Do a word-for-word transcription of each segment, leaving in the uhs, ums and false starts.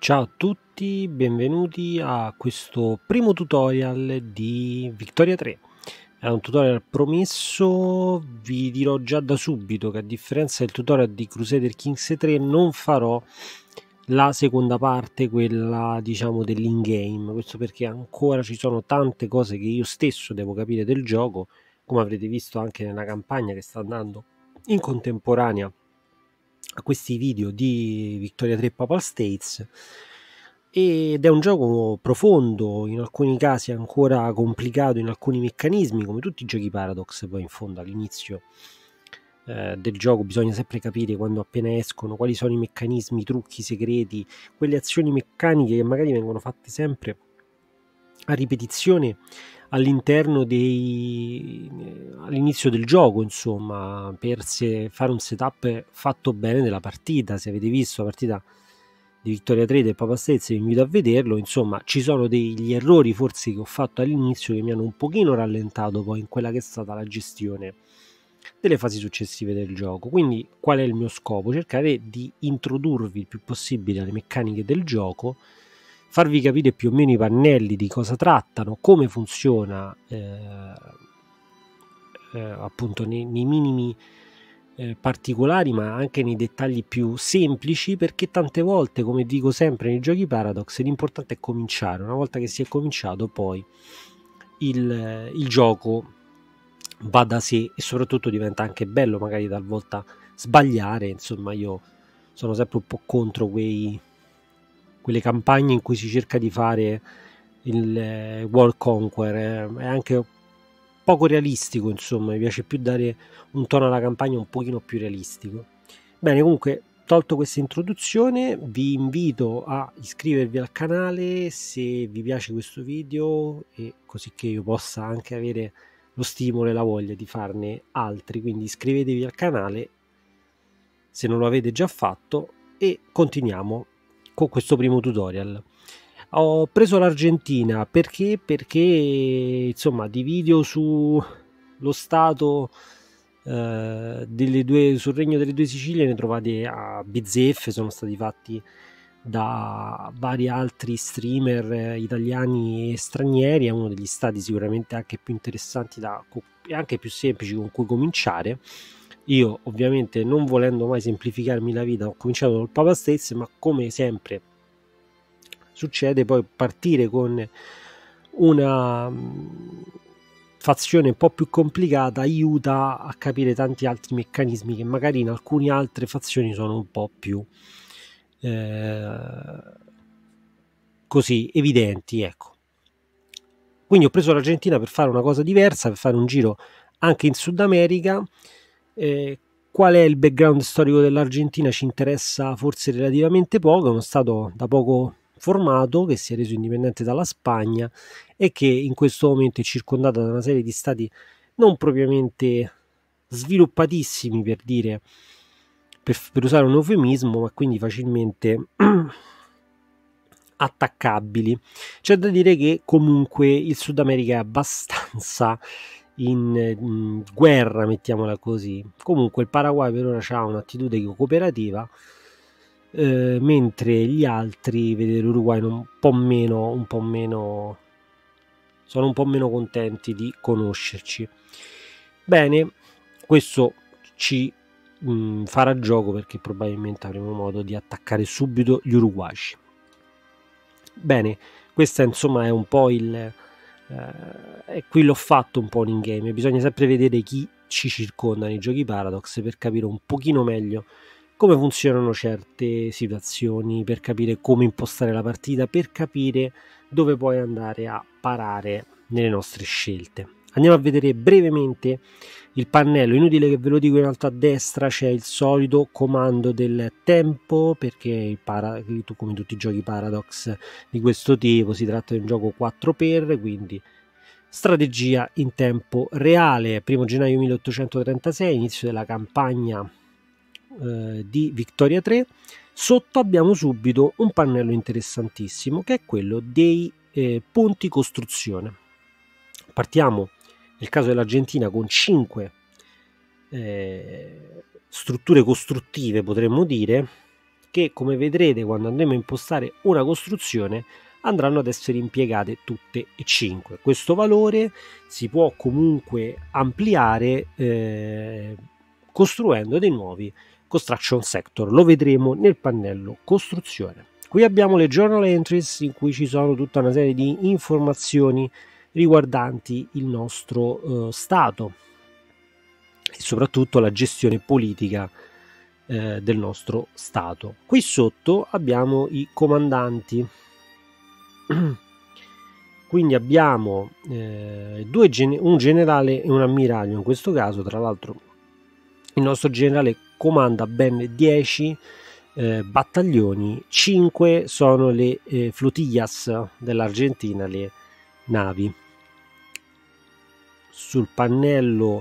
Ciao a tutti, benvenuti a questo primo tutorial di Victoria tre. È un tutorial promesso, vi dirò già da subito che a differenza del tutorial di Crusader Kings tre non farò la seconda parte, quella diciamo dell'in-game. Questo perché ancora ci sono tante cose che io stesso devo capire del gioco, come avrete visto anche nella campagna che sta andando in contemporanea a questi video di Victoria tre Papal States, ed è un gioco profondo, in alcuni casi ancora complicato in alcuni meccanismi, come tutti i giochi Paradox. Poi in fondo all'inizio eh, del gioco bisogna sempre capire, quando appena escono, quali sono i meccanismi, i trucchi segreti, quelle azioni meccaniche che magari vengono fatte sempre a ripetizione all'interno dei all'inizio del gioco, insomma, per se fare un setup fatto bene della partita. Se avete visto la partita di Victoria tre del Papal States, vi invito a vederlo. Insomma, ci sono degli errori forse che ho fatto all'inizio che mi hanno un pochino rallentato poi in quella che è stata la gestione delle fasi successive del gioco. Quindi qual è il mio scopo? Cercare di introdurvi il più possibile alle meccaniche del gioco, farvi capire più o meno i pannelli, di cosa trattano, come funziona eh, eh, appunto nei, nei minimi eh, particolari, ma anche nei dettagli più semplici, perché tante volte, come dico sempre nei giochi Paradox, l'importante è cominciare. Una volta che si è cominciato, poi il, il gioco va da sé e soprattutto diventa anche bello magari talvolta sbagliare. Insomma, io sono sempre un po' contro quei quelle campagne in cui si cerca di fare il eh, World Conquer, eh, è anche poco realistico, insomma, mi piace più dare un tono alla campagna un pochino più realistico. Bene, comunque, tolto questa introduzione, vi invito a iscrivervi al canale se vi piace questo video, e così che io possa anche avere lo stimolo e la voglia di farne altri. Quindi iscrivetevi al canale se non lo avete già fatto e continuiamo con questo primo tutorial. Ho preso l'Argentina perché perché insomma di video sullo stato eh, delle due, sul regno delle due Sicilie ne trovate a bizzeffe, sono stati fatti da vari altri streamer eh, italiani e stranieri. È uno degli stati sicuramente anche più interessanti da, e anche più semplici con cui cominciare. Io ovviamente, non volendo mai semplificarmi la vita, ho cominciato col Papal States, ma come sempre succede, poi partire con una mh, fazione un po' più complicata aiuta a capire tanti altri meccanismi che magari in alcune altre fazioni sono un po' più eh, così evidenti, ecco. Quindi ho preso l'Argentina per fare una cosa diversa, per fare un giro anche in Sud America. Eh, qual è il background storico dell'Argentina ci interessa forse relativamente poco. È uno stato da poco formato, che si è reso indipendente dalla Spagna e che in questo momento è circondato da una serie di stati non propriamente sviluppatissimi, per dire, per, per usare un eufemismo, ma quindi facilmente attaccabili. C'è da dire che comunque il Sud America è abbastanza in, in guerra, mettiamola così. Comunque il Paraguay per ora ha un'attitudine cooperativa, eh, mentre gli altri, vedete l'Uruguay un po' meno, un po' meno, sono un po' meno contenti di conoscerci. Bene, questo ci mh, farà gioco, perché probabilmente avremo modo di attaccare subito gli uruguaci. Bene, questa insomma è un po' il eh, e qui l'ho fatto un po' in game. Bisogna sempre vedere chi ci circonda nei giochi Paradox per capire un pochino meglio come funzionano certe situazioni, per capire come impostare la partita, per capire dove poi andare a parare nelle nostre scelte. Andiamo a vedere brevemente il pannello. Inutile che ve lo dico, in alto a destra c'è il solito comando del tempo, perché il para, come tutti i giochi Paradox di questo tipo si tratta di un gioco quattro per, quindi strategia in tempo reale. Primo gennaio milleottocentotrentasei, inizio della campagna eh, di Victoria tre. Sotto abbiamo subito un pannello interessantissimo, che è quello dei eh, punti costruzione. Partiamo nel caso dell'Argentina con cinque eh, strutture costruttive, potremmo dire, che, come vedrete quando andremo a impostare una costruzione, andranno ad essere impiegate tutte e cinque. Questo valore si può comunque ampliare eh, costruendo dei nuovi construction sector. Lo vedremo nel pannello costruzione. Qui abbiamo le journal entries in cui ci sono tutta una serie di informazioni riguardanti il nostro eh, stato e soprattutto la gestione politica eh, del nostro stato. Qui sotto abbiamo i comandanti. Quindi abbiamo eh, due gen- un generale e un ammiraglio in questo caso. Tra l'altro il nostro generale comanda ben dieci eh, battaglioni, cinque sono le eh, flotillas dell'Argentina, le navi. Sul pannello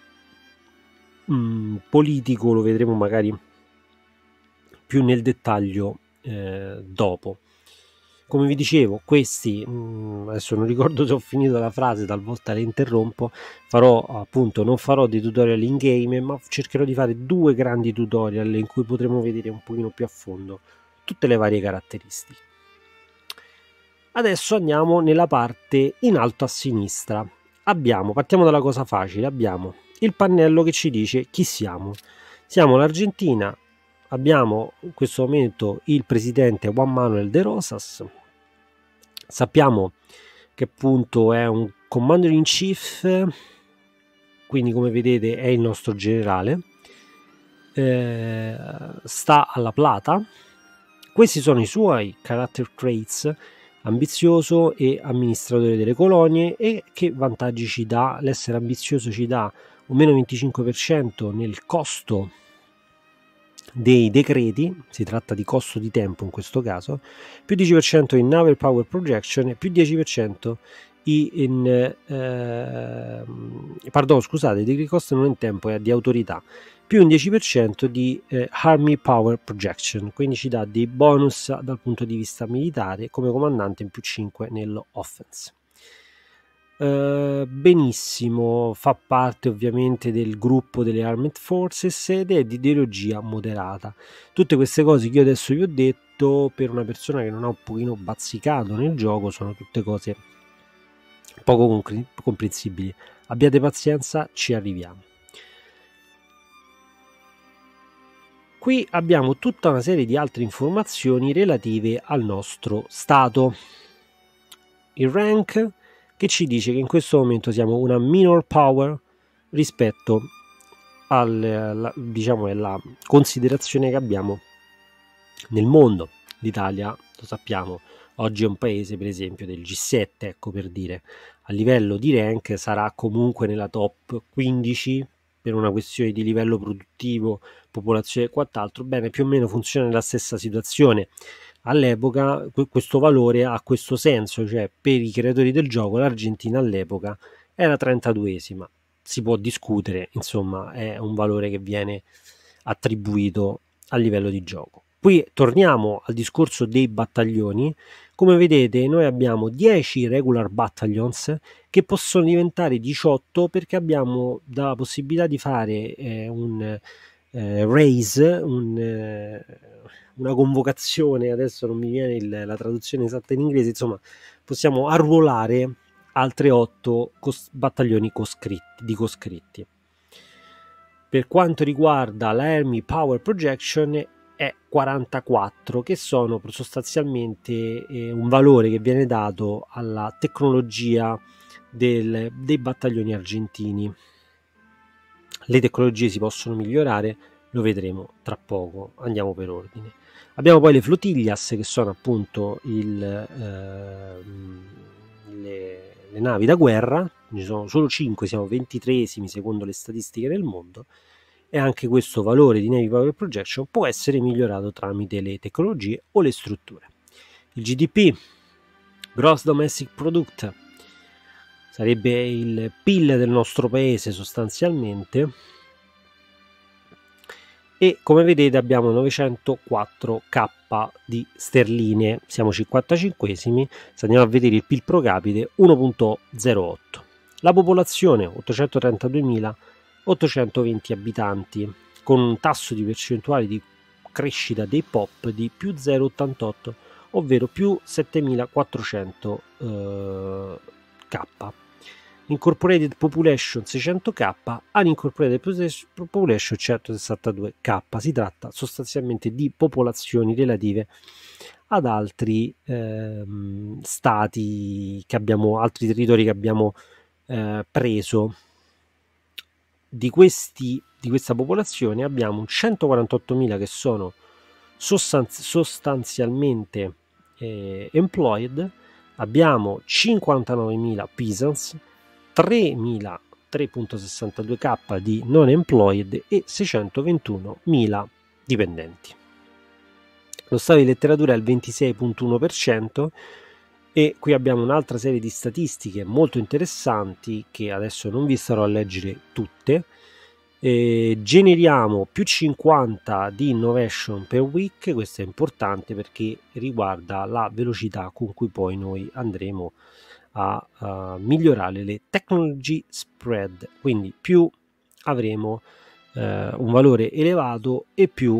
mh, politico lo vedremo magari più nel dettaglio eh, dopo. Come vi dicevo, questi, adesso non ricordo se ho finito la frase, talvolta le interrompo, farò appunto, non farò dei tutorial in game, ma cercherò di fare due grandi tutorial in cui potremo vedere un pochino più a fondo tutte le varie caratteristiche. Adesso andiamo nella parte in alto a sinistra. Abbiamo, partiamo dalla cosa facile, abbiamo il pannello che ci dice chi siamo. Siamo l'Argentina. Abbiamo in questo momento il presidente Juan Manuel de Rosas. Sappiamo che appunto è un commander in chief, quindi come vedete è il nostro generale, eh, sta alla Plata. Questi sono i suoi character traits: ambizioso e amministratore delle colonie. E che vantaggi ci dà? L'essere ambizioso ci dà un meno venticinque per cento nel costo dei decreti, si tratta di costo di tempo in questo caso, più dieci per cento in naval power projection e più dieci per cento in eh, pardon scusate, di costo non in tempo, è di autorità, più un dieci per cento di eh, army power projection, quindi ci dà dei bonus dal punto di vista militare come comandante, in più cinque nell'offense. Uh, benissimo, fa parte ovviamente del gruppo delle Armed Forces ed è di ideologia moderata. Tutte queste cose che io adesso vi ho detto, per una persona che non ha un pochino bazzicato nel gioco, sono tutte cose poco comprensibili. Abbiate pazienza, ci arriviamo. Qui abbiamo tutta una serie di altre informazioni relative al nostro stato. Il rank, che ci dice che in questo momento siamo una minor power rispetto al, diciamo, alla considerazione che abbiamo nel mondo. L'Italia, lo sappiamo, oggi è un paese per esempio del G sette, ecco, per dire, a livello di rank sarà comunque nella top quindici per una questione di livello produttivo, popolazione e quant'altro. Bene, più o meno funziona nella stessa situazione. All'epoca questo valore ha questo senso, cioè per i creatori del gioco l'Argentina all'epoca era trentaduesima. Si può discutere, insomma, è un valore che viene attribuito a livello di gioco. Qui torniamo al discorso dei battaglioni. Come vedete noi abbiamo dieci regular battalions che possono diventare diciotto, perché abbiamo la possibilità di fare eh, un eh, raise, un eh, una convocazione, adesso non mi viene il, la traduzione esatta in inglese, insomma possiamo arruolare altre otto cos- battaglioni coscritti, di coscritti. Per quanto riguarda la Army Power Projection è quarantaquattro, che sono sostanzialmente eh, un valore che viene dato alla tecnologia del, dei battaglioni argentini. Le tecnologie si possono migliorare, lo vedremo tra poco, andiamo per ordine. Abbiamo poi le flotillas, che sono appunto il, eh, le, le navi da guerra. Ne sono solo cinque, siamo ventitreesimi secondo le statistiche del mondo, e anche questo valore di Navy Power Projection può essere migliorato tramite le tecnologie o le strutture. Il G D P, Gross Domestic Product, sarebbe il P I L del nostro paese sostanzialmente, e come vedete abbiamo novecentoquattro K di sterline, siamo cinquantacinquesimi. Se andiamo a vedere il P I L pro capite uno virgola zero otto, la popolazione ottocentotrentaduemilaottocentoventi abitanti, con un tasso di percentuale di crescita dei P O P di più zero virgola ottantotto, ovvero più settemilaquattrocento eh, K. Incorporated Population seicento K, Unincorporated Population centosessantadue K. Si tratta sostanzialmente di popolazioni relative ad altri ehm, stati che abbiamo, altri territori che abbiamo eh, preso. Di questi, di questa popolazione abbiamo centoquarantottomila che sono sostanzi- sostanzialmente eh, employed, abbiamo cinquantanovemila peasants, tremila tre virgola sessantadue K di non employed e seicentoventunomila dipendenti. Lo stato di letteratura è il ventisei virgola uno per cento e qui abbiamo un'altra serie di statistiche molto interessanti che adesso non vi starò a leggere tutte. Eh, generiamo più cinquanta di innovation per week, questo è importante perché riguarda la velocità con cui poi noi andremo a, a migliorare le technology spread, quindi più avremo eh, un valore elevato e più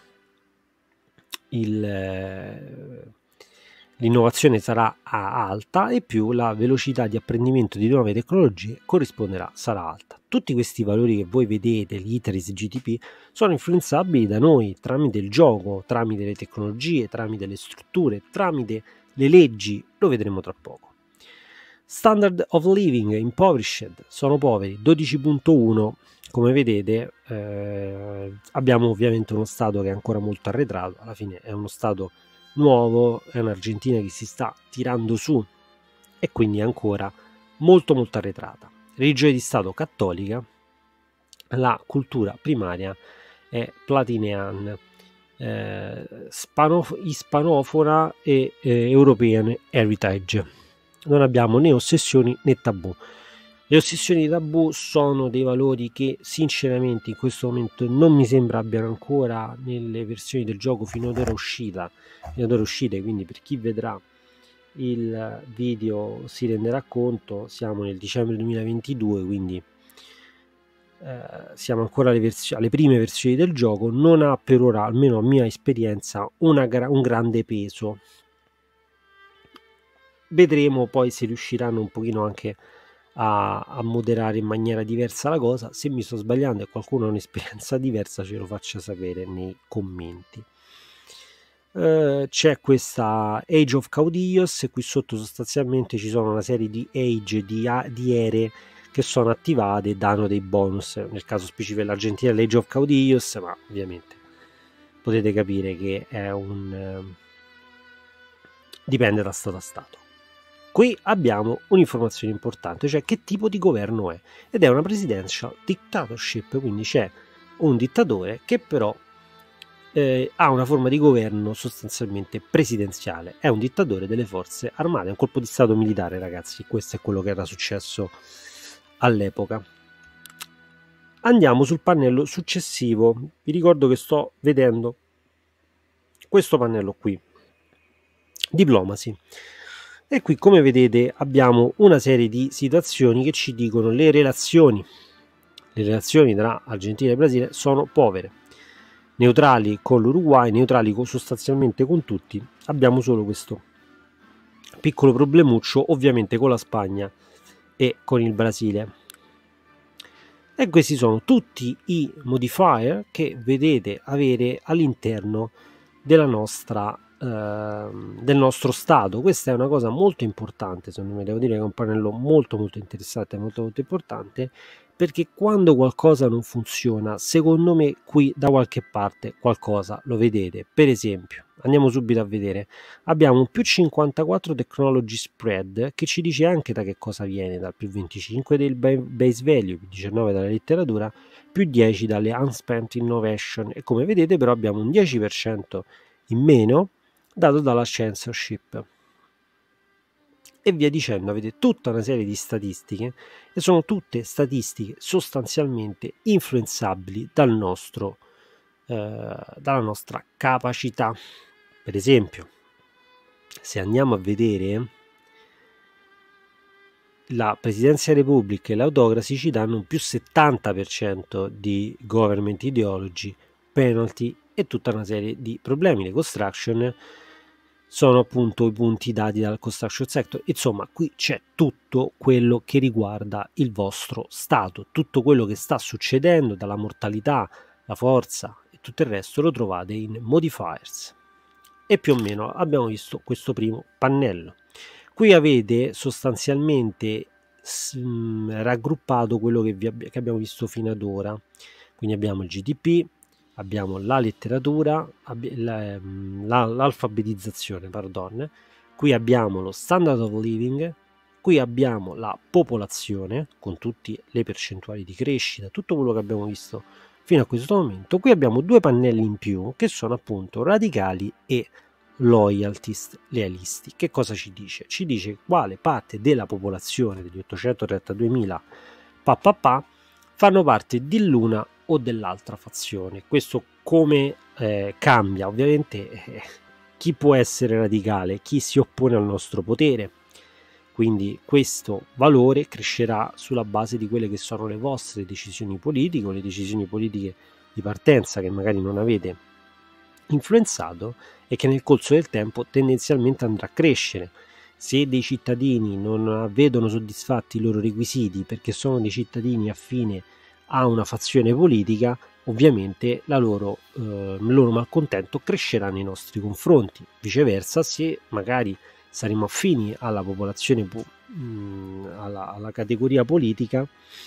il, eh, l'innovazione sarà alta e più la velocità di apprendimento di nuove tecnologie corrisponderà, sarà alta. Tutti questi valori che voi vedete, gli I T R I S, G D P, sono influenzabili da noi tramite il gioco, tramite le tecnologie, tramite le strutture, tramite le leggi, lo vedremo tra poco. Standard of living impoverished, sono poveri, dodici virgola uno. Come vedete eh, abbiamo ovviamente uno stato che è ancora molto arretrato, alla fine è uno stato nuovo, è un'Argentina che si sta tirando su e quindi è ancora molto molto arretrata. Religione di Stato cattolica, la cultura primaria è platinean, eh, spanof- ispanofona e eh, European Heritage. Non abbiamo né ossessioni né tabù. Le ossessioni di tabù sono dei valori che sinceramente in questo momento non mi sembra abbiano ancora nelle versioni del gioco fino ad ora uscita, fino ad ora uscite, quindi per chi vedrà il video si renderà conto, siamo nel dicembre duemilaventidue, quindi eh, siamo ancora alle, vers- alle prime versioni del gioco, non ha per ora, almeno a mia esperienza, una gra- un grande peso. Vedremo poi se riusciranno un pochino anche A, a moderare in maniera diversa la cosa. Se mi sto sbagliando e qualcuno ha un'esperienza diversa ce lo faccia sapere nei commenti. Uh, c'è questa Age of Caudillos e qui sotto sostanzialmente ci sono una serie di age di, di ere che sono attivate e danno dei bonus, nel caso specifico dell'Argentina l'Age of Caudillos, ma ovviamente potete capire che è un uh, dipende da stato a stato. Qui abbiamo un'informazione importante, cioè che tipo di governo è, ed è una presidential dictatorship, quindi c'è un dittatore che però eh, ha una forma di governo sostanzialmente presidenziale, è un dittatore delle forze armate, è un colpo di stato militare, ragazzi, questo è quello che era successo all'epoca. Andiamo sul pannello successivo, vi ricordo che sto vedendo questo pannello qui, Diplomacy. E qui, come vedete, abbiamo una serie di situazioni che ci dicono le relazioni. Le relazioni tra Argentina e Brasile sono povere. Neutrali con l'Uruguay, neutrali con, sostanzialmente con tutti. Abbiamo solo questo piccolo problemuccio, ovviamente con la Spagna e con il Brasile. E questi sono tutti i modifier che vedete avere all'interno della nostra del nostro stato. Questa è una cosa molto importante, secondo me, devo dire che è un pannello molto molto interessante, molto molto importante, perché quando qualcosa non funziona, secondo me qui da qualche parte qualcosa lo vedete. Per esempio, andiamo subito a vedere, abbiamo un più cinquantaquattro technology spread che ci dice anche da che cosa viene, dal più venticinque del base value, più diciannove dalla letteratura, più dieci dalle unspent innovation, e come vedete però abbiamo un dieci per cento in meno dato dalla censorship, e via dicendo. Avete tutta una serie di statistiche e sono tutte statistiche sostanzialmente influenzabili dal nostro, eh, dalla nostra capacità. Per esempio, se andiamo a vedere la Presidenza della Repubblica e l'autocracy, ci danno un più settanta per cento di government ideology, penalty e tutta una serie di problemi. Le construction sono appunto i punti dati dal construction sector. Insomma, qui c'è tutto quello che riguarda il vostro stato, tutto quello che sta succedendo, dalla mortalità, la forza e tutto il resto lo trovate in modifiers. E più o meno abbiamo visto questo primo pannello. Qui avete sostanzialmente mh, raggruppato quello che, vi ab- che abbiamo visto fino ad ora. Quindi abbiamo il G D P, abbiamo la letteratura, abbi- la, la, l'alfabetizzazione, pardon. Qui abbiamo lo standard of living, qui abbiamo la popolazione con tutte le percentuali di crescita, tutto quello che abbiamo visto fino a questo momento. Qui abbiamo due pannelli in più che sono appunto radicali e loyalist, lealisti. Che cosa ci dice? Ci dice quale parte della popolazione degli ottocentotrentaduemila pa, pa, pa, fanno parte dell'una o dell'altra fazione. Questo come eh, cambia? Ovviamente eh, chi può essere radicale? Chi si oppone al nostro potere. Quindi questo valore crescerà sulla base di quelle che sono le vostre decisioni politiche o le decisioni politiche di partenza che magari non avete influenzato e che nel corso del tempo tendenzialmente andrà a crescere. Se dei cittadini non vedono soddisfatti i loro requisiti perché sono dei cittadini affine a una fazione politica, ovviamente la loro, eh, il loro malcontento crescerà nei nostri confronti. Viceversa, se magari saremo affini alla popolazione, mh, alla, alla categoria politica,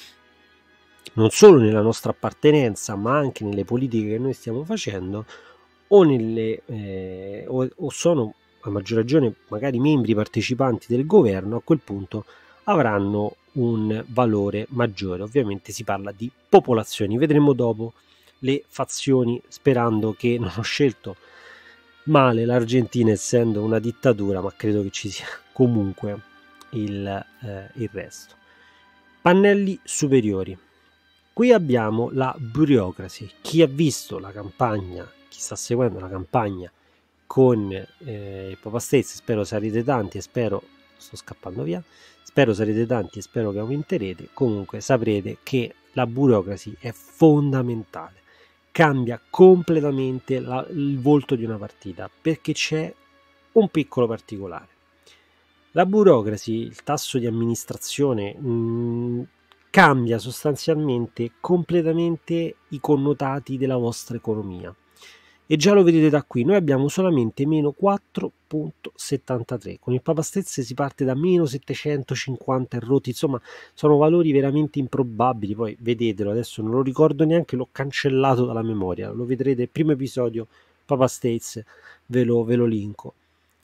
non solo nella nostra appartenenza, ma anche nelle politiche che noi stiamo facendo, o, nelle, eh, o, o sono a maggior ragione magari membri partecipanti del governo, a quel punto avranno un valore maggiore. Ovviamente si parla di popolazioni, vedremo dopo le fazioni, sperando che non ho scelto male l'Argentina essendo una dittatura, ma credo che ci sia comunque il, eh, il resto. Pannelli superiori. Qui abbiamo la bureaucracy. Chi ha visto la campagna, chi sta seguendo la campagna con eh, il Papa States, spero sarete tanti e spero, sto scappando via, spero sarete tanti e spero che aumenterete, comunque saprete che la bureaucracy è fondamentale, cambia completamente la, il volto di una partita, perché c'è un piccolo particolare. La bureaucracy, il tasso di amministrazione, mh, cambia sostanzialmente completamente i connotati della vostra economia. E già lo vedete da qui, noi abbiamo solamente meno quattro virgola settantatré, con il Papa Stezze si parte da meno settecentocinquanta rotti, insomma sono valori veramente improbabili, poi vedetelo, adesso non lo ricordo neanche, l'ho cancellato dalla memoria, lo vedrete, primo episodio Papa States, ve lo, ve lo linko.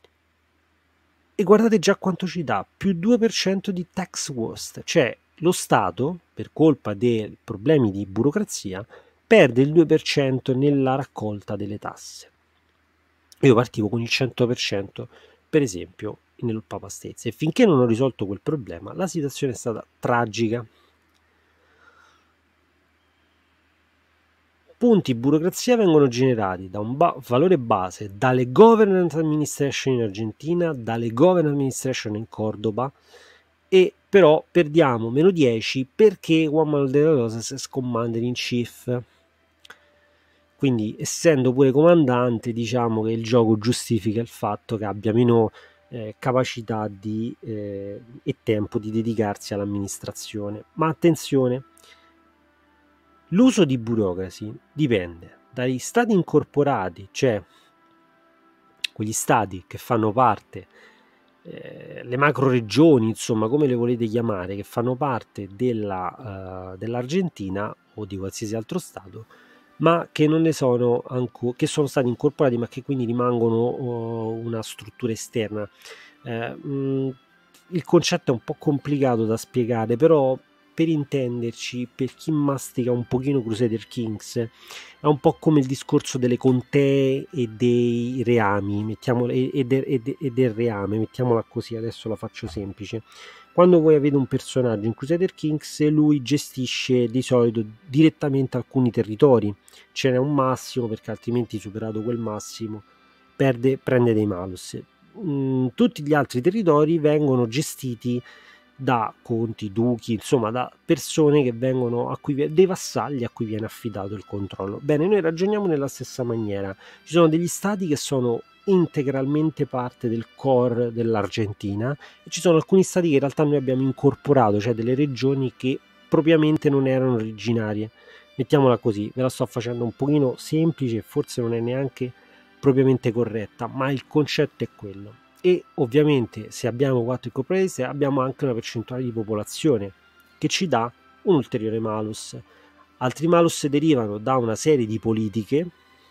E guardate già quanto ci dà, più due per cento di tax worst, cioè lo Stato, per colpa dei problemi di burocrazia, perde il due per cento nella raccolta delle tasse. Io partivo con il cento per cento, per esempio, nel Papa States, e finché non ho risolto quel problema, la situazione è stata tragica. Punti burocrazia vengono generati da un ba- valore base dalle governance administration in Argentina, dalle governance administration in Cordoba, e però perdiamo meno dieci perché Juan Manuel de la Rosas è commander in chief. Quindi, essendo pure comandante, diciamo che il gioco giustifica il fatto che abbia meno eh, capacità di, eh, e tempo di dedicarsi all'amministrazione. Ma attenzione, l'uso di burocracy dipende dagli stati incorporati, cioè quegli stati che fanno parte, eh, le macro regioni, insomma, come le volete chiamare, che fanno parte della, uh, dell'Argentina o di qualsiasi altro stato, ma che non ne sono ancora, che sono stati incorporati, ma che quindi rimangono uh, una struttura esterna. Eh, mh, il concetto è un po' complicato da spiegare, però per intenderci, per chi mastica un pochino Crusader Kings, è un po' come il discorso delle contee e dei reami, mettiamola, e, e, de, e, de, e del reame, mettiamola così, adesso la faccio semplice. Quando voi avete un personaggio in Crusader Kings, lui gestisce di solito direttamente alcuni territori, ce n'è un massimo perché altrimenti, superato quel massimo, perde, prende dei malus. Mm, tutti gli altri territori vengono gestiti da conti, duchi, insomma da persone che vengono a cui, dei vassalli a cui viene affidato il controllo. Bene, noi ragioniamo nella stessa maniera. Ci sono degli stati che sono integralmente parte del core dell'Argentina e ci sono alcuni stati che in realtà noi abbiamo incorporato, cioè delle regioni che propriamente non erano originarie. Mettiamola così, ve la sto facendo un pochino semplice, forse non è neanche propriamente corretta, ma il concetto è quello. E ovviamente se abbiamo quattro incorporate abbiamo anche una percentuale di popolazione che ci dà un ulteriore malus. Altri malus derivano da una serie di politiche,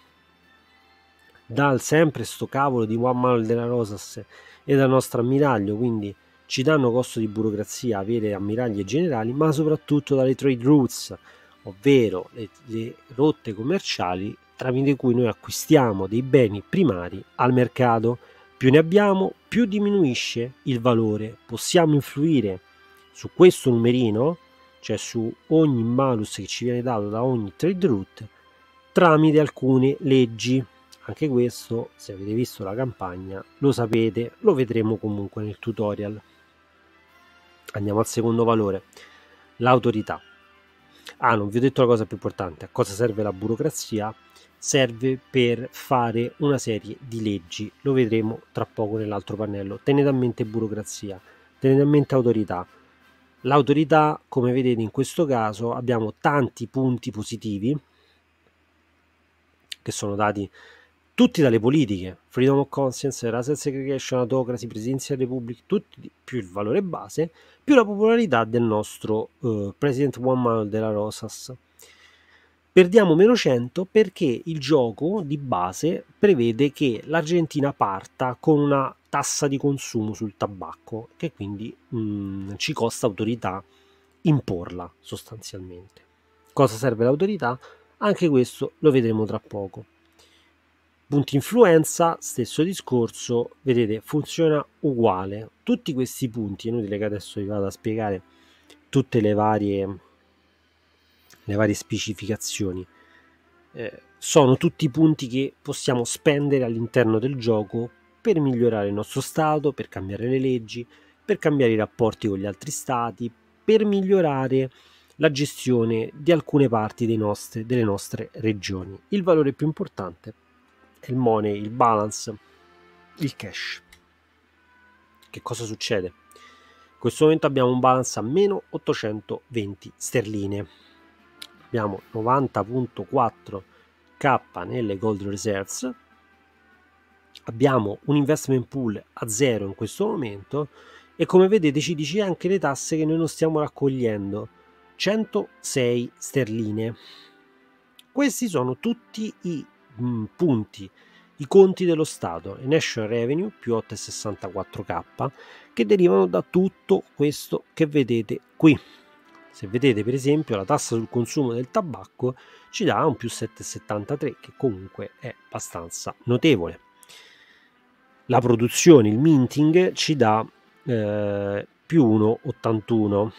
dal sempre sto cavolo di Juan Manuel de la Rosas e dal nostro ammiraglio, quindi ci danno costo di burocrazia avere ammiragli e generali, ma soprattutto dalle trade routes, ovvero le, le rotte commerciali tramite cui noi acquistiamo dei beni primari al mercato. Più ne abbiamo, più diminuisce il valore. Possiamo influire su questo numerino, cioè su ogni malus che ci viene dato da ogni trade route, tramite alcune leggi. Anche questo, se avete visto la campagna, lo sapete, lo vedremo comunque nel tutorial. Andiamo al secondo valore, l'autorità. Ah, non vi ho detto la cosa più importante. A cosa serve la burocrazia? Serve per fare una serie di leggi, lo vedremo tra poco nell'altro pannello. Tenete a mente burocrazia, tenete a mente autorità. L'autorità, come vedete in questo caso, abbiamo tanti punti positivi che sono dati tutti dalle politiche: freedom of conscience, racial segregation, autocracy, presidential republic, tutti, più il valore base, più la popolarità del nostro uh, President Juan Manuel de la Rosas. Perdiamo meno cento perché il gioco di base prevede che l'Argentina parta con una tassa di consumo sul tabacco, che quindi mh, ci costa autorità imporla sostanzialmente. Cosa serve l'autorità? Anche questo lo vedremo tra poco. Punti influenza, stesso discorso, vedete, funziona uguale. Tutti questi punti, è inutile che adesso vi vado a spiegare tutte le varie, le varie specificazioni, eh, sono tutti punti che possiamo spendere all'interno del gioco per migliorare il nostro stato, per cambiare le leggi, per cambiare i rapporti con gli altri stati, per migliorare la gestione di alcune parti dei nostri, delle nostre regioni. Il valore più importante è il money, il balance, il cash. Che cosa succede? In questo momento abbiamo un balance a meno ottocentoventi sterline, abbiamo novanta virgola quattro k nelle gold reserves, abbiamo un investment pool a zero in questo momento e come vedete ci dice anche le tasse che noi non stiamo raccogliendo, centosei sterline. Questi sono tutti i mh, punti, i conti dello Stato, il National Revenue più otto virgola sessantaquattro k, che derivano da tutto questo che vedete qui. Se vedete per esempio la tassa sul consumo del tabacco ci dà un più sette virgola settantatré, che comunque è abbastanza notevole. La produzione, il minting, ci dà eh, più uno virgola ottantuno.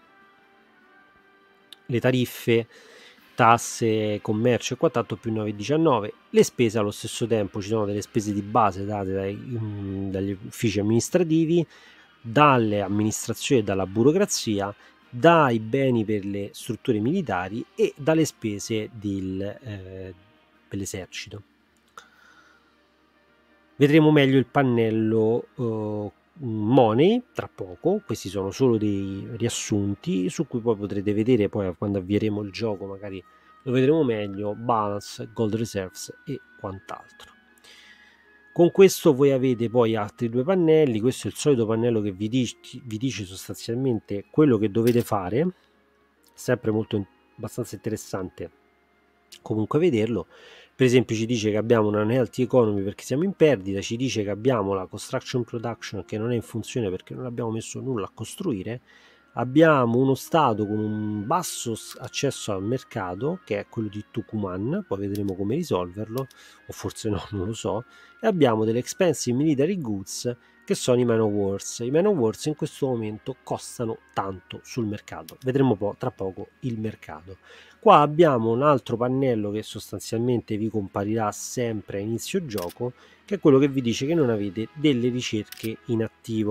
Le tariffe, tasse, commercio e quant'altro più nove virgola diciannove. Le spese allo stesso tempo, ci sono delle spese di base date dai, mh, dagli uffici amministrativi, dalle amministrazioni e dalla burocrazia, dai beni per le strutture militari e dalle spese del, eh, dell'esercito. Vedremo meglio il pannello uh, money tra poco. Questi sono solo dei riassunti su cui poi potrete vedere poi quando avvieremo il gioco, magari lo vedremo meglio, balance, gold reserves e quant'altro. Con questo voi avete poi altri due pannelli. Questo è il solito pannello che vi dice, vi dice sostanzialmente quello che dovete fare, sempre molto abbastanza interessante comunque vederlo. Per esempio ci dice che abbiamo una healthy economy perché siamo in perdita, ci dice che abbiamo la construction production che non è in funzione perché non abbiamo messo nulla a costruire, abbiamo uno stato con un basso accesso al mercato che è quello di Tucumán, poi vedremo come risolverlo, o forse no, non lo so, e abbiamo delle expensive military goods che sono i man of wars. I man of wars in questo momento costano tanto sul mercato, vedremo po- tra poco il mercato. Qua abbiamo un altro pannello che sostanzialmente vi comparirà sempre a inizio gioco, che è quello che vi dice che non avete delle ricerche in attivo.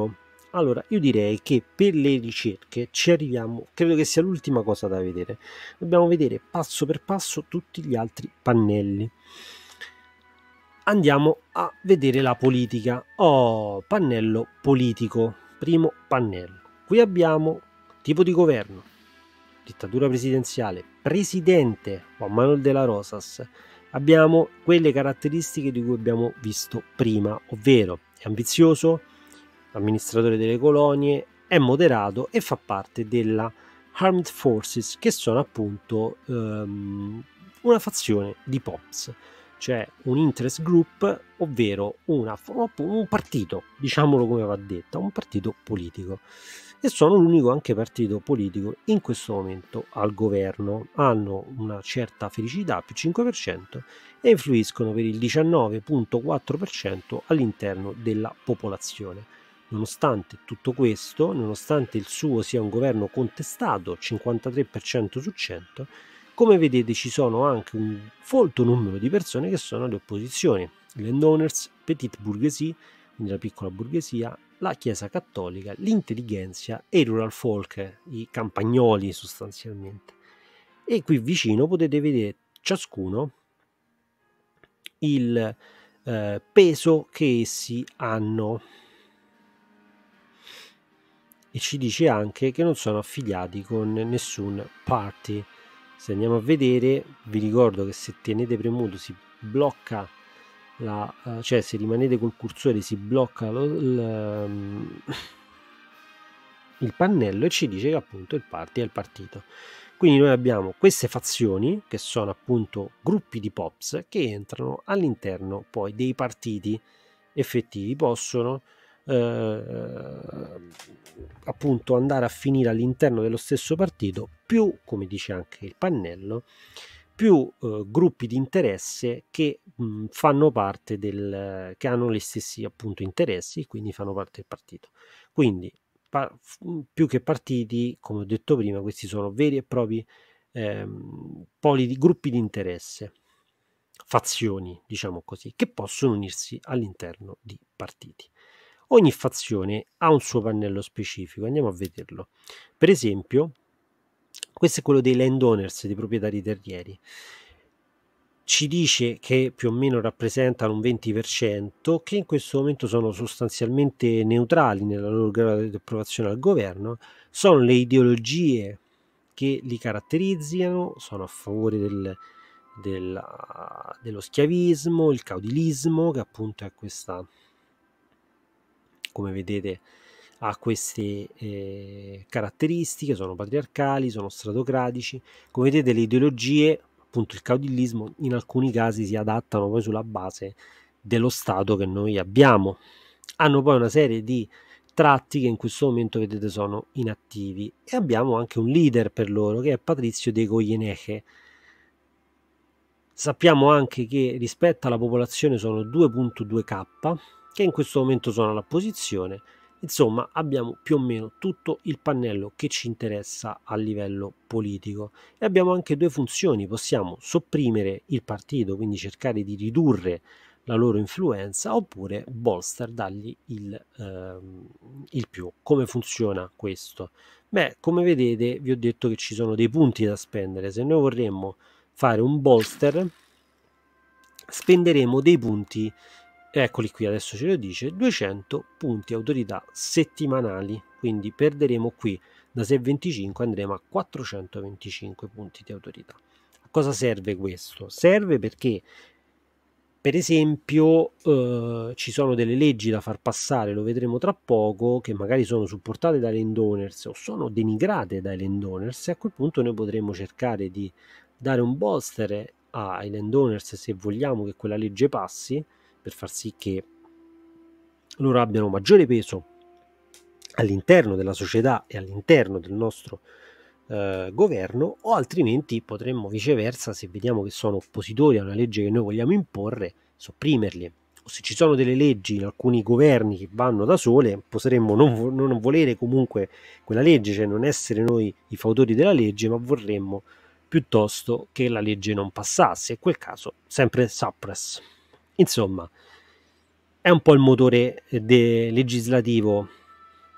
Allora, io direi che per le ricerche ci arriviamo, credo che sia l'ultima cosa da vedere. Dobbiamo vedere passo per passo tutti gli altri pannelli. Andiamo a vedere la politica. Oh, pannello politico, primo pannello. Qui abbiamo tipo di governo, dittatura presidenziale, presidente Juan Manuel de la Rosas. Abbiamo quelle caratteristiche di cui abbiamo visto prima, ovvero è ambizioso, amministratore delle colonie, è moderato e fa parte della Armed Forces, che sono appunto um, una fazione di Pops, cioè un interest group, ovvero una, un partito, diciamolo come va detto, un partito politico. E sono l'unico anche partito politico in questo momento al governo. Hanno una certa felicità, più cinque per cento, e influiscono per il diciannove virgola quattro per cento all'interno della popolazione. Nonostante tutto questo, nonostante il suo sia un governo contestato, cinquantatré per cento su cento, come vedete ci sono anche un folto numero di persone che sono alle opposizioni: landowners, petite bourgeoisie, quindi la piccola borghesia, la Chiesa cattolica, l'intelligenza e i rural folk, i campagnoli sostanzialmente. E qui vicino potete vedere ciascuno il eh, peso che essi hanno, e ci dice anche che non sono affiliati con nessun party. Se andiamo a vedere, vi ricordo che se tenete premuto si blocca la, uh, cioè se rimanete col cursore si blocca lo, il, um, il pannello e ci dice che appunto il party è il partito. Quindi noi abbiamo queste fazioni che sono appunto gruppi di Pops che entrano all'interno poi dei partiti effettivi, possono eh, appunto andare a finire all'interno dello stesso partito, più, come dice anche il pannello, più eh, gruppi di interesse che mh, fanno parte del, che hanno gli stessi appunto interessi, quindi fanno parte del partito. Quindi pa- più che partiti, come ho detto prima, questi sono veri e propri ehm, poli di gruppi di interesse, fazioni, diciamo così, che possono unirsi all'interno di partiti. Ogni fazione ha un suo pannello specifico, andiamo a vederlo. Per esempio, questo è quello dei landowners, dei proprietari terrieri. Ci dice che più o meno rappresentano un venti per cento, che in questo momento sono sostanzialmente neutrali nella loro grado di approvazione al governo. Sono le ideologie che li caratterizzano, sono a favore del, del, dello schiavismo, il caudilismo, che appunto è questa, come vedete, ha queste eh, caratteristiche, sono patriarcali, sono stratocratici. Come vedete, le ideologie, appunto il caudilismo, in alcuni casi si adattano poi sulla base dello Stato che noi abbiamo. Hanno poi una serie di tratti che in questo momento vedete sono inattivi, e abbiamo anche un leader per loro che è Patrizio de Goyeneche. Sappiamo anche che rispetto alla popolazione sono due virgola due K, che in questo momento sono all'opposizione. Insomma, abbiamo più o meno tutto il pannello che ci interessa a livello politico, e abbiamo anche due funzioni: possiamo sopprimere il partito, quindi cercare di ridurre la loro influenza, oppure bolster, dargli il, ehm, il più. Come funziona questo? Beh, come vedete vi ho detto che ci sono dei punti da spendere. Se noi vorremmo fare un bolster, spenderemo dei punti, eccoli qui, adesso ce lo dice, duecento punti autorità settimanali, quindi perderemo qui da sei virgola venticinque, andremo a quattrocentoventicinque punti di autorità. A cosa serve questo? Serve perché, per esempio, eh, ci sono delle leggi da far passare, lo vedremo tra poco, che magari sono supportate dai landowners o sono denigrate dai landowners, e a quel punto noi potremo cercare di dare un bolster ai landowners se vogliamo che quella legge passi, per far sì che loro abbiano maggiore peso all'interno della società e all'interno del nostro eh, governo, o altrimenti potremmo viceversa, se vediamo che sono oppositori a una legge che noi vogliamo imporre, sopprimerli. O se ci sono delle leggi in alcuni governi che vanno da sole, potremmo non, non volere comunque quella legge, cioè non essere noi i fautori della legge, ma vorremmo piuttosto che la legge non passasse, in quel caso sempre suppress. Insomma, è un po' il motore de- legislativo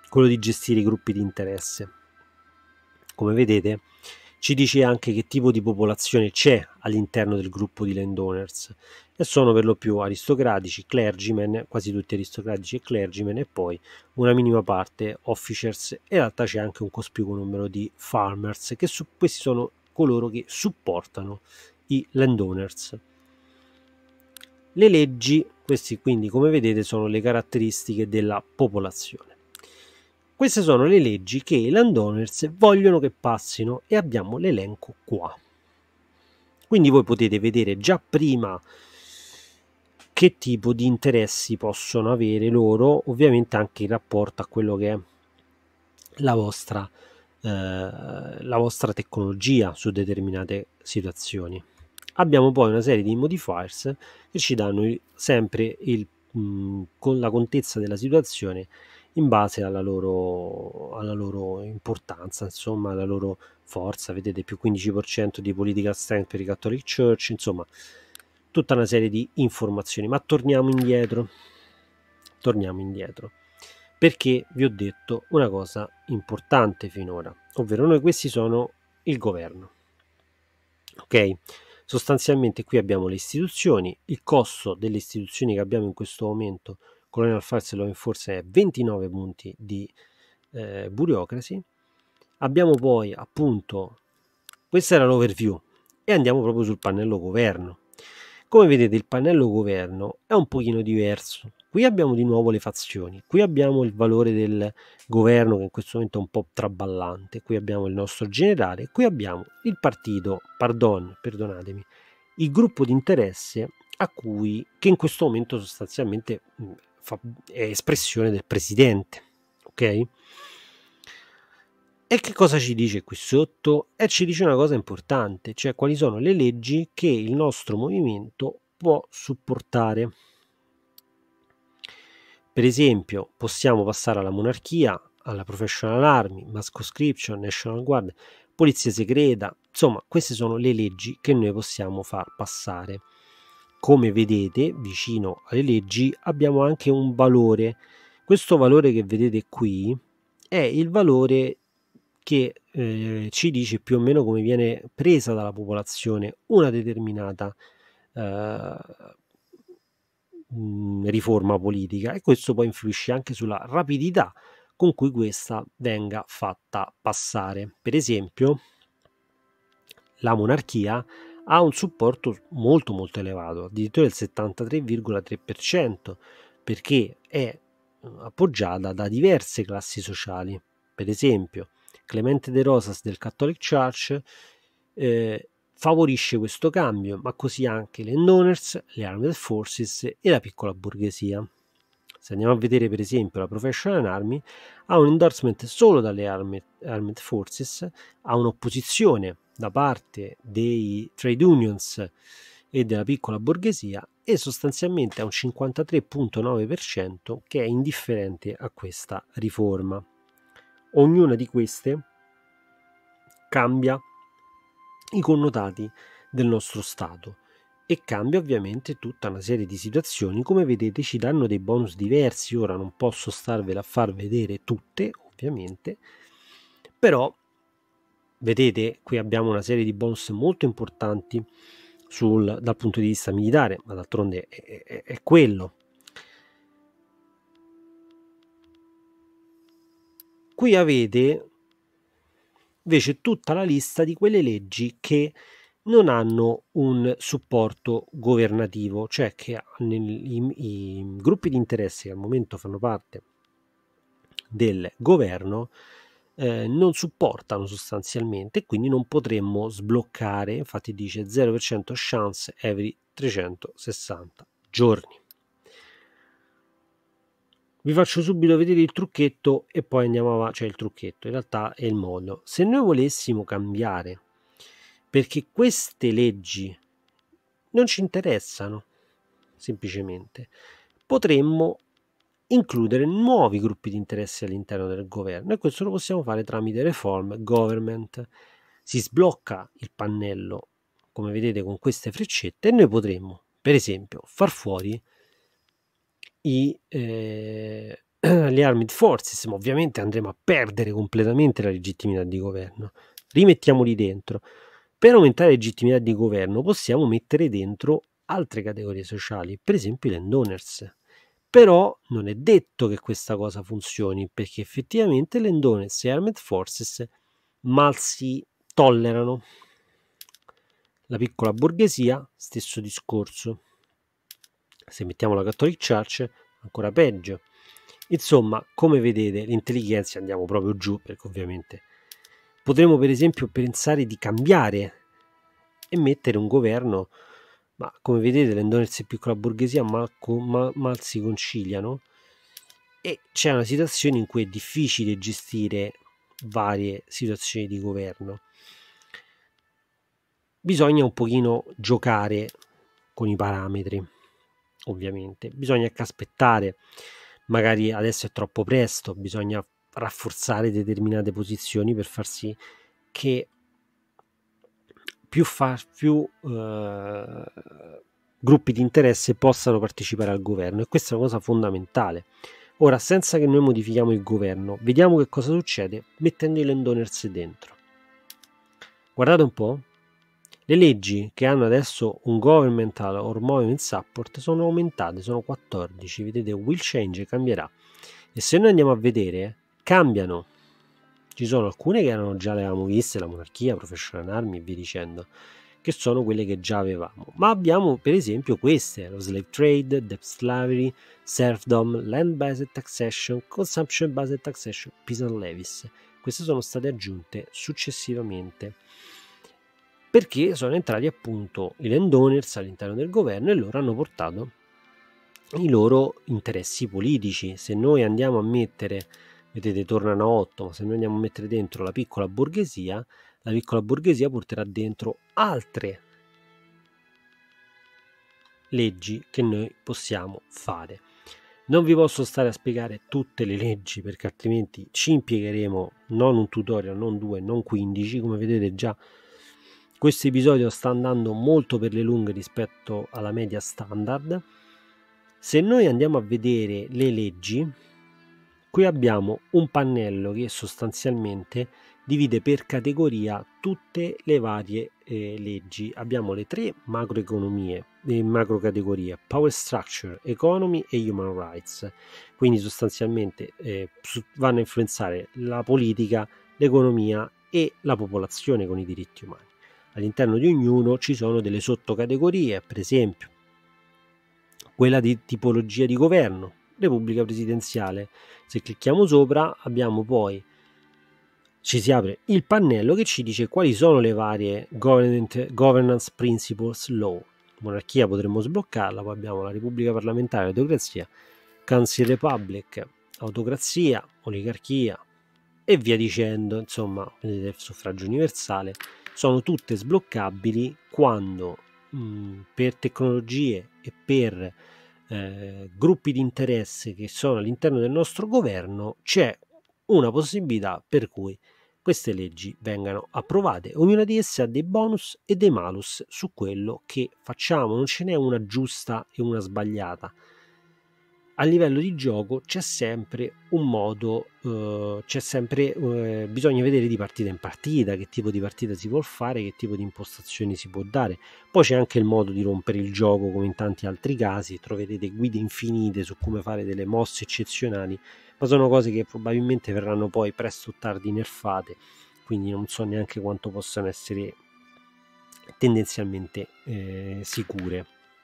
quello di gestire i gruppi di interesse. Come vedete ci dice anche che tipo di popolazione c'è all'interno del gruppo di landowners, e sono per lo più aristocratici, clergymen, quasi tutti aristocratici e clergymen, e poi una minima parte officers, e in realtà c'è anche un cospicuo numero di farmers, che su, questi sono coloro che supportano i landowners. Le leggi, questi quindi come vedete sono le caratteristiche della popolazione. Queste sono le leggi che i landowners vogliono che passino e abbiamo l'elenco qua. Quindi voi potete vedere già prima che tipo di interessi possono avere loro, ovviamente anche in rapporto a quello che è la vostra, eh, la vostra tecnologia su determinate situazioni. Abbiamo poi una serie di modifiers che ci danno sempre il, mh, con la contezza della situazione in base alla loro, alla loro importanza, insomma, alla loro forza. Vedete, più quindici per cento di political strength per i Catholic Church, insomma, tutta una serie di informazioni. Ma torniamo indietro, torniamo indietro, perché vi ho detto una cosa importante finora, ovvero noi questi sono il governo, ok? Sostanzialmente qui abbiamo le istituzioni, il costo delle istituzioni che abbiamo in questo momento, Colonial Affairs e Law Enforcement, è ventinove punti di eh, burocracy. Abbiamo poi appunto, questa era l'overview, e andiamo proprio sul pannello governo. Come vedete il pannello governo è un pochino diverso. Qui abbiamo di nuovo le fazioni, qui abbiamo il valore del governo che in questo momento è un po' traballante, qui abbiamo il nostro generale, qui abbiamo il partito, pardon, perdonatemi, il gruppo di interesse a cui, che in questo momento sostanzialmente mh, fa, è espressione del presidente, ok? E che cosa ci dice qui sotto? E ci dice una cosa importante, cioè quali sono le leggi che il nostro movimento può supportare. Per esempio, possiamo passare alla monarchia, alla professional army, mass conscription, national guard, polizia segreta, insomma, queste sono le leggi che noi possiamo far passare. Come vedete, vicino alle leggi abbiamo anche un valore. Questo valore che vedete qui è il valore che eh, ci dice più o meno come viene presa dalla popolazione una determinata eh, riforma politica, e questo poi influisce anche sulla rapidità con cui questa venga fatta passare. Per esempio, la monarchia ha un supporto molto molto elevato, addirittura il settantatré virgola tre per cento, perché è appoggiata da diverse classi sociali. Per esempio, Clemente de Rosas del Catholic Church eh, favorisce questo cambio, ma così anche le landowners, le armed forces e la piccola borghesia. Se andiamo a vedere per esempio la Professional Army, ha un endorsement solo dalle armed, armed forces, ha un'opposizione da parte dei trade unions e della piccola borghesia, e sostanzialmente ha un cinquantatré virgola nove per cento che è indifferente a questa riforma. Ognuna di queste cambia i connotati del nostro Stato e cambia ovviamente tutta una serie di situazioni. Come vedete ci danno dei bonus diversi, ora non posso starvele a far vedere tutte ovviamente, però vedete qui abbiamo una serie di bonus molto importanti sul, dal punto di vista militare, ma d'altronde è, è, è quello. Qui avete invece tutta la lista di quelle leggi che non hanno un supporto governativo, cioè che nel, i, i gruppi di interesse che al momento fanno parte del governo eh, non supportano sostanzialmente, e quindi non potremmo sbloccare. Infatti dice zero per cento chance every trecentosessanta giorni. Vi faccio subito vedere il trucchetto e poi andiamo avanti, cioè il trucchetto in realtà è il modo. Se noi volessimo cambiare, perché queste leggi non ci interessano, semplicemente, potremmo includere nuovi gruppi di interesse all'interno del governo, e questo lo possiamo fare tramite Reform Government. Si sblocca il pannello, come vedete, con queste freccette, e noi potremmo, per esempio, far fuori i, eh, le Armed Forces, ma ovviamente andremo a perdere completamente la legittimità di governo. Rimettiamoli dentro. Per aumentare la legittimità di governo possiamo mettere dentro altre categorie sociali, per esempio i landowners. Però non è detto che questa cosa funzioni, perché effettivamente landowners e Armed Forces mal si tollerano. La piccola borghesia, stesso discorso. Se mettiamo la Catholic Church, ancora peggio. Insomma, come vedete, l'intelligenza andiamo proprio giù, perché ovviamente potremmo per esempio pensare di cambiare e mettere un governo, ma come vedete l'endonezia e piccola borghesia mal, mal, mal si conciliano e c'è una situazione in cui è difficile gestire varie situazioni di governo. Bisogna un pochino giocare con i parametri, ovviamente. Bisogna anche aspettare, magari adesso è troppo presto, bisogna rafforzare determinate posizioni per far sì che più, far, più eh, gruppi di interesse possano partecipare al governo, e questa è una cosa fondamentale. Ora, senza che noi modifichiamo il governo, vediamo che cosa succede mettendo i landowners dentro. Guardate un po', le leggi che hanno adesso un governmental or movement support sono aumentate, sono quattordici, vedete, will change, cambierà. E se noi andiamo a vedere, cambiano. Ci sono alcune che erano già le avevamo viste, la monarchia, professional army e via dicendo, che sono quelle che già avevamo. Ma abbiamo per esempio queste, lo slave trade, debt slavery, serfdom, land based taxation, consumption based taxation, peasant levies. Queste sono state aggiunte successivamente perché sono entrati appunto i landowners all'interno del governo e loro hanno portato i loro interessi politici. Se noi andiamo a mettere, vedete, tornano a otto, ma se noi andiamo a mettere dentro la piccola borghesia, la piccola borghesia porterà dentro altre leggi che noi possiamo fare. Non vi posso stare a spiegare tutte le leggi perché altrimenti ci impiegheremo non un tutorial, non due, non quindici. Come vedete già questo episodio sta andando molto per le lunghe rispetto alla media standard. Se noi andiamo a vedere le leggi, qui abbiamo un pannello che sostanzialmente divide per categoria tutte le varie eh, leggi. Abbiamo le tre macroeconomie, le macro categorie, power structure, economy e human rights. Quindi sostanzialmente eh, vanno a influenzare la politica, l'economia e la popolazione con i diritti umani. All'interno di ognuno ci sono delle sottocategorie, per esempio quella di tipologia di governo, repubblica presidenziale. Se clicchiamo sopra abbiamo poi, ci si apre il pannello che ci dice quali sono le varie governance principles law. Monarchia potremmo sbloccarla, poi abbiamo la repubblica parlamentare, autocrazia, council republic, autocrazia, oligarchia e via dicendo. Insomma, vedete, il suffragio universale sono tutte sbloccabili quando mh, per tecnologie e per eh, gruppi di interesse che sono all'interno del nostro governo c'è una possibilità per cui queste leggi vengano approvate. Ognuna di esse ha dei bonus e dei malus su quello che facciamo, non ce n'è una giusta e una sbagliata. A livello di gioco c'è sempre un modo, eh, c'è sempre, eh, bisogna vedere di partita in partita che tipo di partita si vuol fare, che tipo di impostazioni si può dare. Poi c'è anche il modo di rompere il gioco, come in tanti altri casi, troverete guide infinite su come fare delle mosse eccezionali, ma sono cose che probabilmente verranno poi presto o tardi nerfate, quindi non so neanche quanto possano essere tendenzialmente eh, sicure.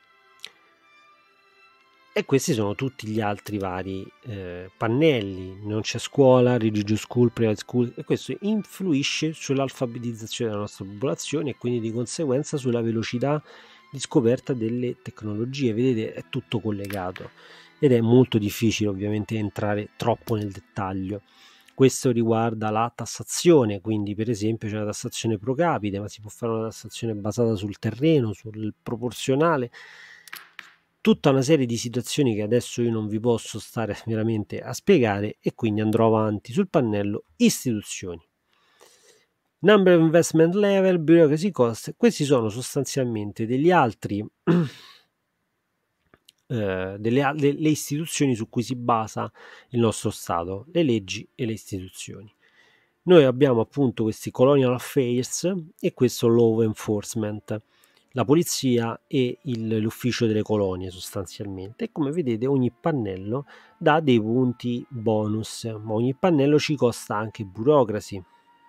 E questi sono tutti gli altri vari eh, pannelli. Non c'è scuola, religious school, private school, e questo influisce sull'alfabetizzazione della nostra popolazione e quindi di conseguenza sulla velocità di scoperta delle tecnologie. Vedete, è tutto collegato ed è molto difficile ovviamente entrare troppo nel dettaglio. Questo riguarda la tassazione, quindi per esempio c'è una tassazione pro capite, ma si può fare una tassazione basata sul terreno, sul proporzionale. Tutta una serie di situazioni che adesso io non vi posso stare veramente a spiegare e quindi andrò avanti sul pannello istituzioni. Number of investment level, bureaucracy cost, questi sono sostanzialmente degli altri eh, delle, a- le, le istituzioni su cui si basa il nostro Stato, le leggi e le istituzioni. Noi abbiamo appunto questi colonial affairs e questo law enforcement, la polizia e il- l'ufficio delle colonie sostanzialmente. E come vedete ogni pannello dà dei punti bonus, ma ogni pannello ci costa anche burocrasi,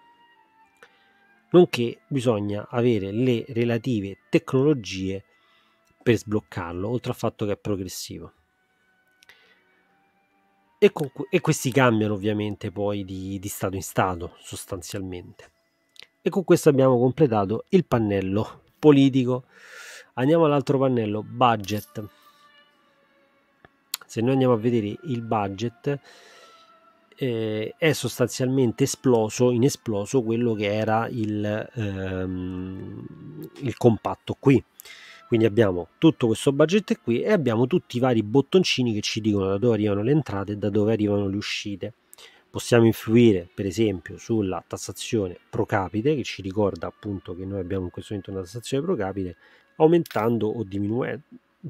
nonché bisogna avere le relative tecnologie per sbloccarlo, oltre al fatto che è progressivo. E, con, e questi cambiano ovviamente poi di, di stato in stato sostanzialmente. E con questo abbiamo completato il pannello politico. Andiamo all'altro pannello, budget. Se noi andiamo a vedere il budget, eh, è sostanzialmente esploso, inesploso quello che era il, ehm, il compatto qui. Quindi abbiamo tutto questo budget qui e abbiamo tutti i vari bottoncini che ci dicono da dove arrivano le entrate e da dove arrivano le uscite. Possiamo influire per esempio sulla tassazione pro capite, che ci ricorda appunto che noi abbiamo in questo momento una tassazione pro capite, aumentando o diminuendo.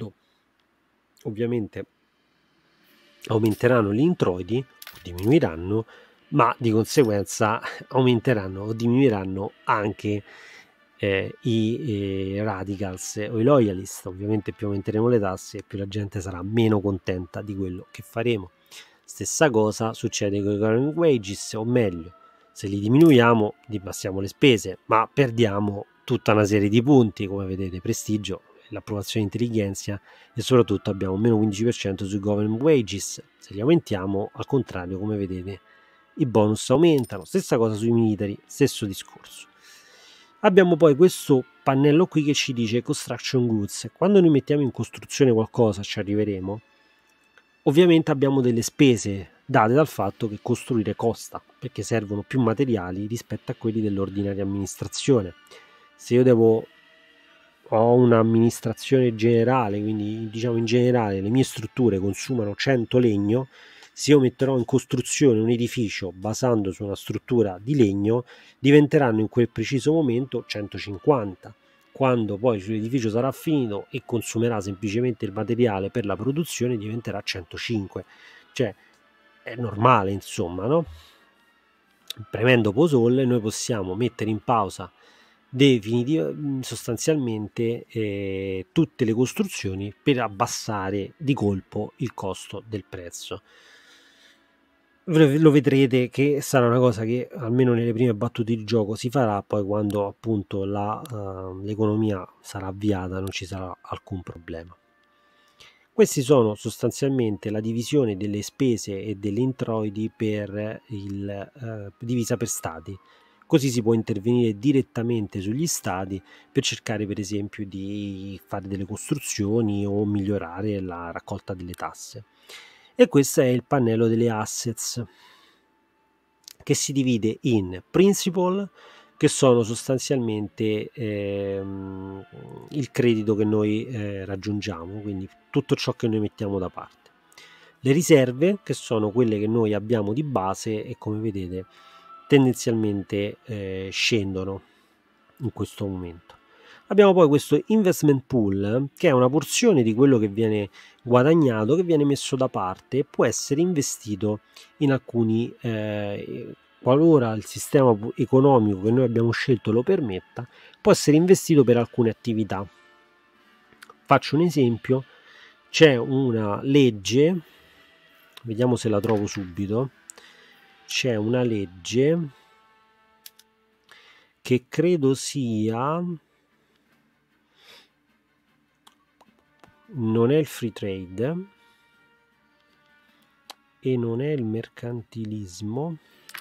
Ovviamente aumenteranno gli introiti o diminuiranno, ma di conseguenza aumenteranno o diminuiranno anche eh, i eh, radicals o i loyalist. Ovviamente più aumenteremo le tasse e più la gente sarà meno contenta di quello che faremo. Stessa cosa succede con i government wages, o meglio, se li diminuiamo diminuiamo le spese, ma perdiamo tutta una serie di punti, come vedete, prestigio, l'approvazione di intelligenza e soprattutto abbiamo un meno quindici per cento sui government wages. Se li aumentiamo, al contrario, come vedete, i bonus aumentano. Stessa cosa sui militari, stesso discorso. Abbiamo poi questo pannello qui che ci dice construction goods. Quando noi mettiamo in costruzione qualcosa, ci arriveremo, ovviamente abbiamo delle spese date dal fatto che costruire costa, perché servono più materiali rispetto a quelli dell'ordinaria amministrazione. Se io devo ho un'amministrazione generale, quindi diciamo in generale le mie strutture consumano cento legno, se io metterò in costruzione un edificio basando su una struttura di legno, diventeranno in quel preciso momento centocinquanta. Quando poi l'edificio sarà finito e consumerà semplicemente il materiale per la produzione, diventerà centocinque. Cioè è normale, insomma, no? Premendo pause noi possiamo mettere in pausa definitiva, sostanzialmente eh, tutte le costruzioni per abbassare di colpo il costo del prezzo. Lo vedrete che sarà una cosa che almeno nelle prime battute di gioco si farà, poi quando appunto la, uh, l'economia sarà avviata non ci sarà alcun problema. Questi sono sostanzialmente la divisione delle spese e degli introiti per il, uh, divisa per stati. Così si può intervenire direttamente sugli stati per cercare per esempio di fare delle costruzioni o migliorare la raccolta delle tasse. E questo è il pannello delle assets, che si divide in principal, che sono sostanzialmente ehm, il credito che noi eh, raggiungiamo, quindi tutto ciò che noi mettiamo da parte. Le riserve, che sono quelle che noi abbiamo di base e come vedete tendenzialmente eh, scendono in questo momento. Abbiamo poi questo investment pool, che è una porzione di quello che viene guadagnato, che viene messo da parte e può essere investito in alcuni, eh, qualora il sistema economico che noi abbiamo scelto lo permetta, può essere investito per alcune attività. Faccio un esempio, c'è una legge, vediamo se la trovo subito, c'è una legge che credo sia, non è il free trade e non è il mercantilismo,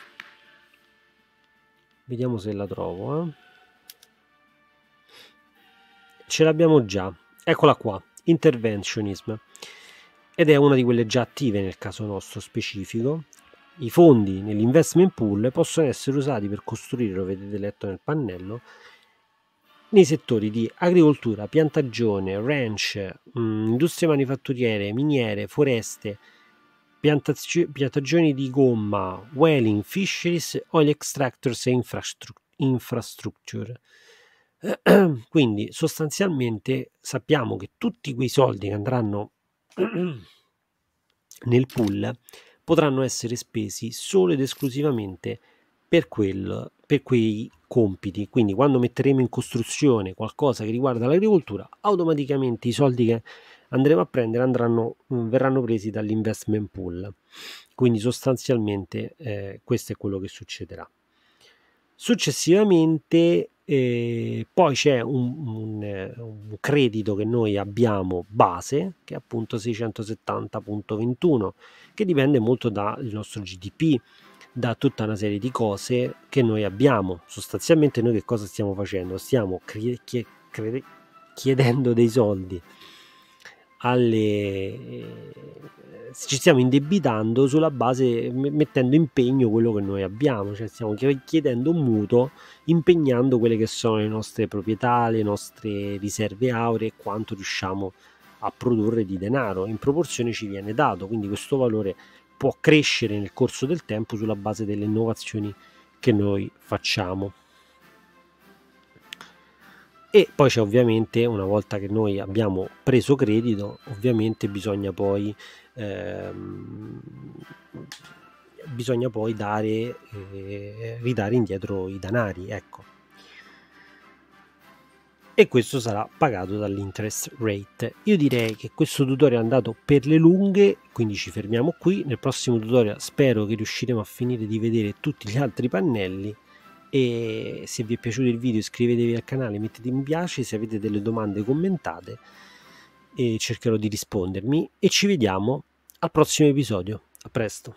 vediamo se la trovo, eh. Ce l'abbiamo già, eccola qua, interventionism, ed è una di quelle già attive nel caso nostro specifico. I fondi nell'investment pool possono essere usati per costruire, lo vedete letto nel pannello, nei settori di agricoltura, piantagione, ranch, mh, industrie manifatturiere, miniere, foreste, piantazio- piantagioni di gomma, whaling, fisheries, oil extractors e infrastru- infrastructure. Quindi sostanzialmente sappiamo che tutti quei soldi che andranno nel pool potranno essere spesi solo ed esclusivamente per, quel, per quei compiti. Quindi quando metteremo in costruzione qualcosa che riguarda l'agricoltura, automaticamente i soldi che andremo a prendere andranno, verranno presi dall'investment pool. Quindi sostanzialmente eh, questo è quello che succederà. Successivamente eh, poi c'è un, un, un credito che noi abbiamo base, che è appunto seicentosettanta virgola ventuno, che dipende molto dal nostro G D P, da tutta una serie di cose che noi abbiamo. Sostanzialmente noi che cosa stiamo facendo? Stiamo cre- cre- chiedendo dei soldi alle ci stiamo indebitando sulla base, mettendo impegno quello che noi abbiamo, cioè stiamo chiedendo un mutuo impegnando quelle che sono le nostre proprietà, le nostre riserve auree, quanto riusciamo a produrre di denaro, in proporzione ci viene dato, quindi questo valore può crescere nel corso del tempo sulla base delle innovazioni che noi facciamo. E poi c'è ovviamente, una volta che noi abbiamo preso credito, ovviamente bisogna poi ehm, bisogna poi dare eh, ridare indietro i denari, ecco. E questo sarà pagato dall'interest rate. Io direi che questo tutorial è andato per le lunghe, quindi ci fermiamo qui. Nel prossimo tutorial spero che riusciremo a finire di vedere tutti gli altri pannelli. E se vi è piaciuto il video iscrivetevi al canale, mettete mi piace, se avete delle domande commentate e cercherò di rispondermi e ci vediamo al prossimo episodio. A presto.